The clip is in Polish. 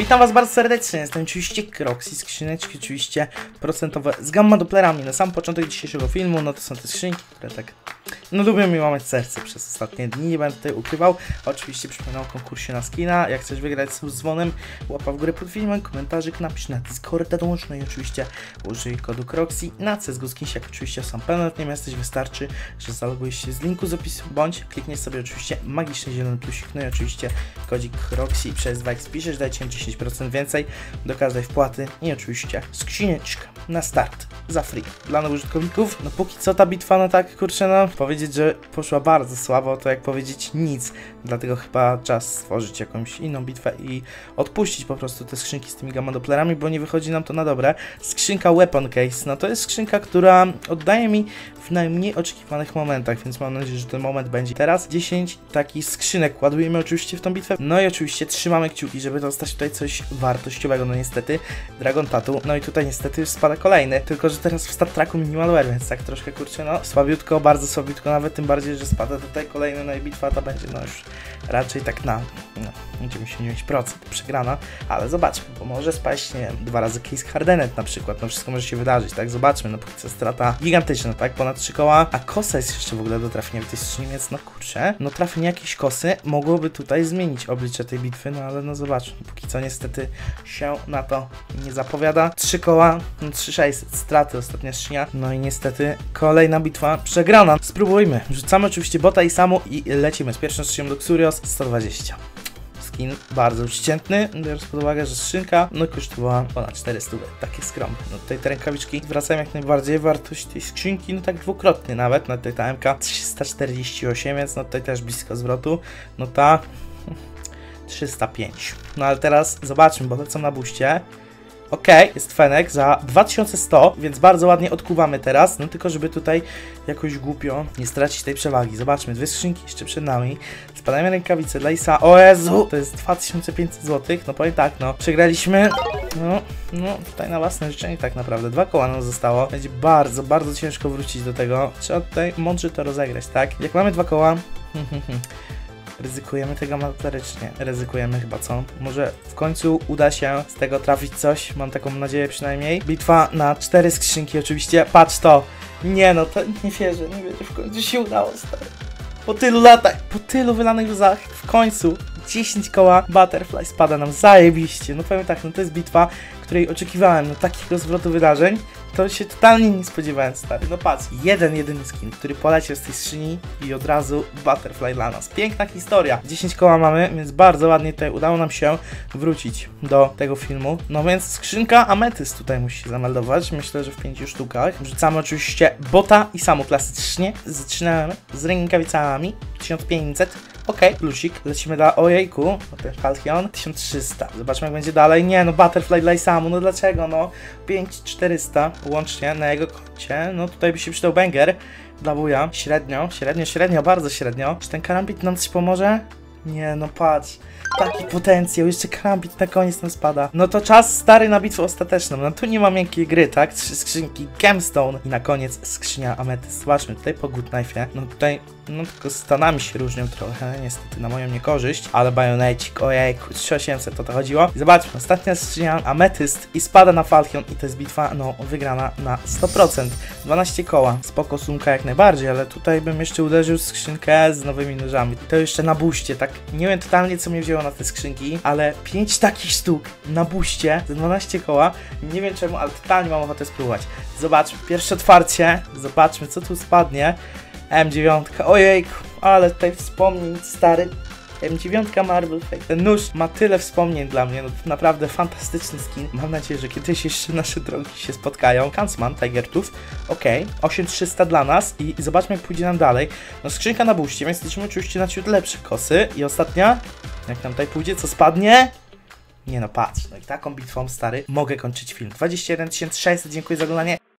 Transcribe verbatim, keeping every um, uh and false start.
Witam was bardzo serdecznie, jestem oczywiście Kroxy, skrzyneczki oczywiście procentowe z gamma doplerami. Na sam początek dzisiejszego filmu, no to są te skrzynki, które tak, no lubią mi łamać serce przez ostatnie dni, nie będę tutaj ukrywał. Oczywiście przypominam o konkursie na skina, jak chcesz wygrać z dzwonem, łapa w górę pod filmem, komentarzyk napisz na Discorda, dołącz, no i oczywiście użyj kodu Kroxy na C S G O Skins, jak oczywiście sam pełnet nie jesteś, wystarczy, że zalogujesz się z linku z opisu, bądź klikniesz sobie oczywiście magiczny zielony plusik, no i oczywiście kodzik Kroxy przez dwa X piszesz, dajcie dziesięć procent więcej do każdej wpłaty i oczywiście skrzyneczka na start za free dla nowych użytkowników. No póki co ta bitwa, no tak kurczę, no powiedzieć, że poszła bardzo słabo, to jak powiedzieć nic, dlatego chyba czas stworzyć jakąś inną bitwę i odpuścić po prostu te skrzynki z tymi gamma doplerami, bo nie wychodzi nam to na dobre. Skrzynka Weapon Case, no to jest skrzynka, która oddaje mi w najmniej oczekiwanych momentach, więc mam nadzieję, że ten moment będzie teraz. dziesięć takich skrzynek ładujemy oczywiście w tą bitwę, no i oczywiście trzymamy kciuki, żeby dostać tutaj coś wartościowego. No niestety Dragon Tattoo, no i tutaj niestety już spada kolejny, tylko że teraz w Star Treku Minimalware, więc tak troszkę kurczę, no słabiutko, bardzo słabiutko, nawet tym bardziej, że spada tutaj kolejny, no i bitwa ta będzie no już raczej tak na no, dziewięćdziesiąt dziewięć procent przegrana, ale zobaczmy, bo może spaść, nie wiem, dwa razy case Hardenet na przykład, no wszystko może się wydarzyć, tak, zobaczmy, no póki co strata gigantyczna, tak, ponad trzy koła, a kosa jest jeszcze w ogóle do trafienia w tej skrzyni, więc no kurczę, no trafienie jakiejś kosy mogłoby tutaj zmienić oblicze tej bitwy, no ale no zobaczmy, póki co niestety się na to nie zapowiada. Trzy koła, no trzy tysiące sześćset, straty, ostatnia skrzynia, no i niestety kolejna bitwa przegrana. Spróbujmy, rzucamy oczywiście bota i samu i lecimy z pierwszą skrzynią do Xurios sto dwadzieścia. Skin bardzo przeciętny, biorąc pod uwagę, że skrzynka no kosztowała ponad czterysta, takie skromne. No tutaj te rękawiczki zwracają jak najbardziej wartość tej skrzynki, no tak dwukrotnie nawet, no tutaj ta M K trzysta czterdzieści osiem, więc no tutaj też blisko zwrotu, no ta trzysta pięć. No ale teraz zobaczmy, bo lecą na buście. Okej, okay, jest Fenek za dwa tysiące sto, więc bardzo ładnie odkuwamy teraz, no tylko żeby tutaj jakoś głupio nie stracić tej przewagi. Zobaczmy, dwie skrzynki jeszcze przed nami. Spadajmy rękawice dla Isa. O Jezu, to jest dwa tysiące pięćset złotych, no powiem tak, no przegraliśmy, no, no tutaj na własne życzenie tak naprawdę. Dwa koła nam zostało, będzie bardzo, bardzo ciężko wrócić do tego. Trzeba tutaj mądrze to rozegrać, tak? Jak mamy dwa koła, ryzykujemy tego materycznie. Ryzykujemy chyba, co? Może w końcu uda się z tego trafić coś. Mam taką nadzieję przynajmniej. Bitwa na cztery skrzynki oczywiście. Patrz to! Nie no, to nie wierzę, nie wierzę. W końcu się udało, stary. Po tylu latach, po tylu wylanych łzach, w końcu dziesięć koła Butterfly spada nam zajebiście. No powiem tak, no to jest bitwa, której oczekiwałem, no takiego zwrotu wydarzeń. To się totalnie nie spodziewałem, stary. No patrz, jeden, jedyny skin, który poleciał z tej skrzyni i od razu Butterfly dla nas. Piękna historia. dziesięć koła mamy, więc bardzo ładnie tutaj udało nam się wrócić do tego filmu. No więc skrzynka Ametyst tutaj musi się zameldować. Myślę, że w pięciu sztukach. Wrzucamy oczywiście bota i samu klasycznie. Zaczynamy z rękawicami. tysiąc pięćset. Ok, plusik. Lecimy dla ojejku. Potem Halcyon. tysiąc trzysta. Zobaczmy jak będzie dalej. Nie no, Butterfly dla Isamu. No dlaczego? No pięć tysięcy czterysta łącznie na jego koncie. No tutaj by się przydał banger dla wuja. Średnio, średnio, średnio, bardzo średnio. Czy ten karambit nam coś pomoże? Nie no, patrz. Taki potencjał, jeszcze karambit na koniec nam spada. No to czas stary na bitwę ostateczną. No tu nie ma miękkiej gry, tak? Trzy skrzynki Gemstone i na koniec skrzynia Ametyst. Zobaczmy tutaj po Good Knife'ie. No tutaj, no tylko stanami się różnią trochę, niestety na moją niekorzyść. Ale Bajonecik, ojejku, trzy tysiące osiemset to to chodziło. I zobaczmy, ostatnia skrzynia Ametyst i spada na Falchion i to jest bitwa, no, wygrana na sto procent. dwanaście koła, spoko sumka jak najbardziej, ale tutaj bym jeszcze uderzył skrzynkę z nowymi nożami. To jeszcze na buście, tak, nie wiem totalnie co mnie wzięło na te skrzynki, ale pięć takich sztuk na buście za dwanaście koła, nie wiem czemu, ale totalnie mam ochotę spróbować. Zobaczmy, pierwsze otwarcie, zobaczmy co tu spadnie. M dziewięć, ojejku, ale tutaj wspomnień, stary. M dziewięć Marble Fake. Ten nóż ma tyle wspomnień dla mnie, no to naprawdę fantastyczny skin. Mam nadzieję, że kiedyś jeszcze nasze drogi się spotkają. Huntsman, Tiger Tooth, ok, osiem tysięcy trzysta dla nas i zobaczmy jak pójdzie nam dalej. No skrzynka na buście, więc liczymy oczywiście na ciut lepsze kosy i ostatnia, jak nam tutaj pójdzie, co spadnie? Nie no, patrz, no i taką bitwą, stary, mogę kończyć film. dwadzieścia jeden tysięcy sześćset, dziękuję za oglądanie.